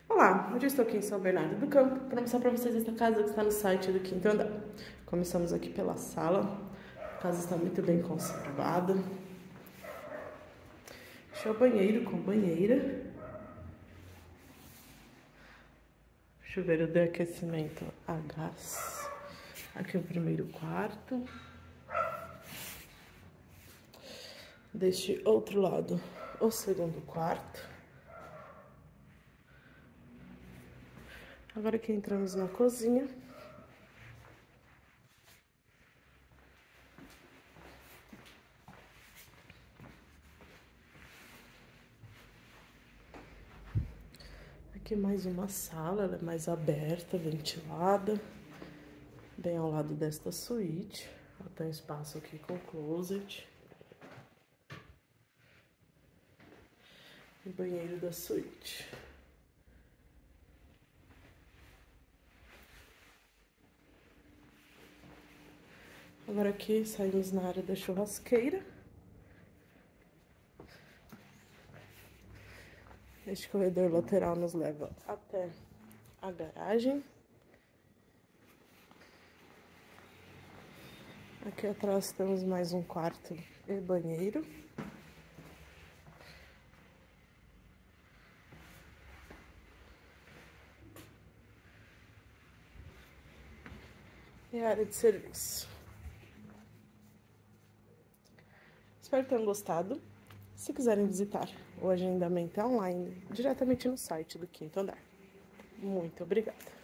Olá, hoje eu estou aqui em São Bernardo do Campo para mostrar para vocês esta casa que está no site do quinto andar. Começamos aqui pela sala, a casa está muito bem conservada. Este é o banheiro com banheira. Chuveiro de aquecimento a gás. Aqui é o primeiro quarto. Deste outro lado, o segundo quarto. Agora que entramos na cozinha. Aqui mais uma sala, ela é mais aberta, ventilada. Bem ao lado desta suíte. Ela tem espaço aqui com closet. E banheiro da suíte. Agora aqui saímos na área da churrasqueira. Este corredor lateral nos leva até a garagem. Aqui atrás temos mais um quarto e banheiro. E a área de serviço. Espero que tenham gostado. Se quiserem visitar, o agendamento é online, diretamente no site do quinto andar. Muito obrigada.